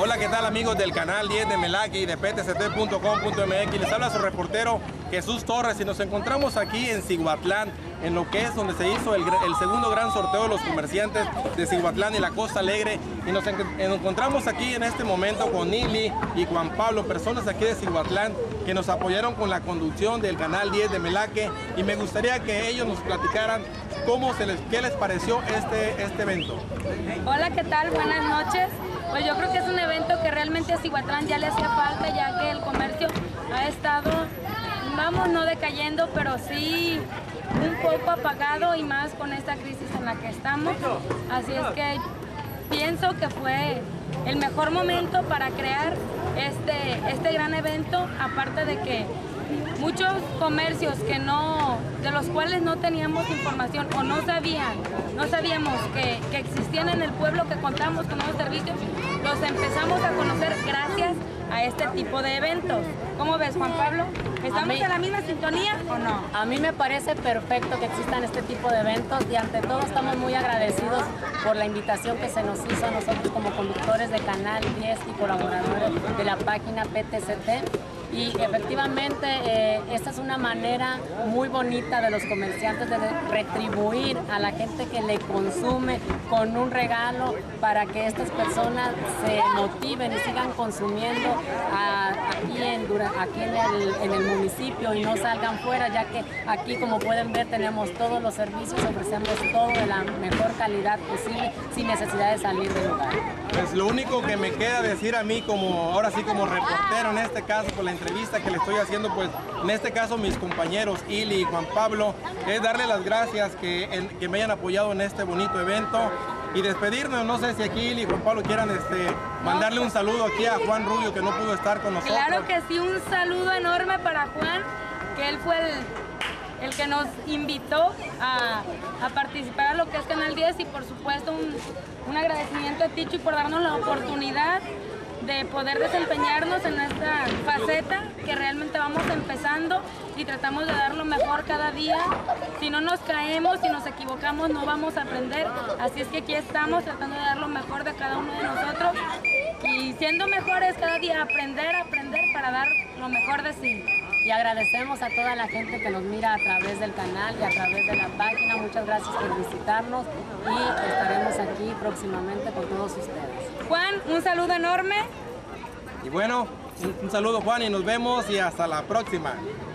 Hola, ¿qué tal amigos del canal 10 de Melaqui y de ptct.com.mx? Les habla su reportero Jesús Torres y nos encontramos aquí en Cihuatlán, en lo que es donde se hizo el segundo gran sorteo de los comerciantes de Cihuatlán y la Costa Alegre. Y nos encontramos aquí en este momento con Ili y Juan Pablo, personas aquí de Cihuatlán que nos apoyaron con la conducción del canal 10 de Melaqui, y me gustaría que ellos nos platicaran qué les pareció este evento. Hola, ¿qué tal? Buenas noches. Pues yo creo que es un evento que realmente a Cihuatlán ya le hacía falta, ya que el comercio ha estado, vamos, no decayendo, pero sí un poco apagado, y más con esta crisis en la que estamos. Así es que pienso que fue el mejor momento para crear este gran evento, aparte de que muchos comercios de los cuales no teníamos información o no sabíamos que existían en el pueblo, que contamos con nuevos servicios, los empezamos a conocer gracias a este tipo de eventos. ¿Cómo ves, Juan Pablo? ¿Estamos en la misma sintonía o no? A mí me parece perfecto que existan este tipo de eventos, y ante todo estamos muy agradecidos por la invitación que se nos hizo a nosotros como conductores de Canal 10 y colaboradores de la página PTCT. Y efectivamente esta es una manera muy bonita de los comerciantes de retribuir a la gente que le consume con un regalo, para que estas personas se motiven y sigan consumiendo aquí en el municipio y no salgan fuera, ya que aquí, como pueden ver, tenemos todos los servicios, ofrecemos todo de la mejor calidad posible sin necesidad de salir del lugar. Pues lo único que me queda decir a mí, ahora sí como reportero en este caso, por la entrevista que le estoy haciendo, pues en este caso mis compañeros Ili y Juan Pablo, es darle las gracias que me hayan apoyado en este bonito evento y despedirnos. No sé si aquí Ili y Juan Pablo quieran mandarle un saludo aquí a Juan Rubio, que no pudo estar con nosotros. Claro que sí, un saludo enorme para Juan, que él fue el que nos invitó a participar a lo que es Canal 10, y por supuesto un agradecimiento a Ticho por darnos la oportunidad de poder desempeñarnos en esta faceta que realmente vamos empezando, y tratamos de dar lo mejor cada día. Si no nos caemos, si nos equivocamos, no vamos a aprender. Así es que aquí estamos tratando de dar lo mejor de cada uno de nosotros, y siendo mejores cada día, aprender para dar lo mejor de sí. Y agradecemos a toda la gente que nos mira a través del canal y a través de la página. Muchas gracias por visitarnos, y estaremos aquí próximamente con todos ustedes. Juan, un saludo enorme. Y bueno, un saludo, Juan, y nos vemos y hasta la próxima.